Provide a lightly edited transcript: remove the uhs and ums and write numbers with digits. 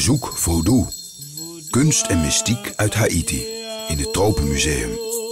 Bezoek Voodoo. Kunst en mystiek uit Haïti in het Tropenmuseum.